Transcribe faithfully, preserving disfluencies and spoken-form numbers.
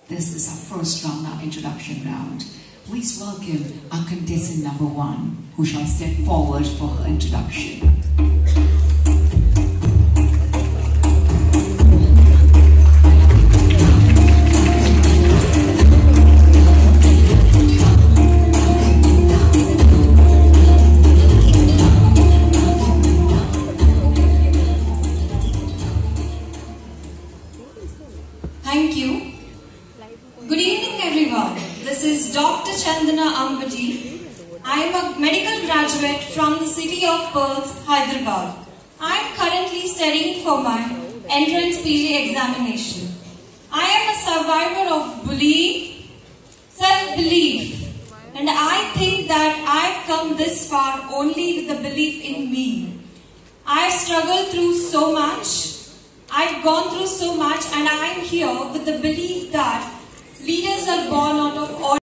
This is our first round, our introduction round. Please welcome our contestant number one, who shall step forward for her introduction. Thank you. Good evening everyone. This is Doctor Chandana Ambati. I am a medical graduate from the city of Perth, Hyderabad. I am currently studying for my entrance P G examination. I am a survivor of bullying, self-belief, and I think that I have come this far only with the belief in me. I have struggled through so much. I've gone through so much, and I am here with the belief that leaders are born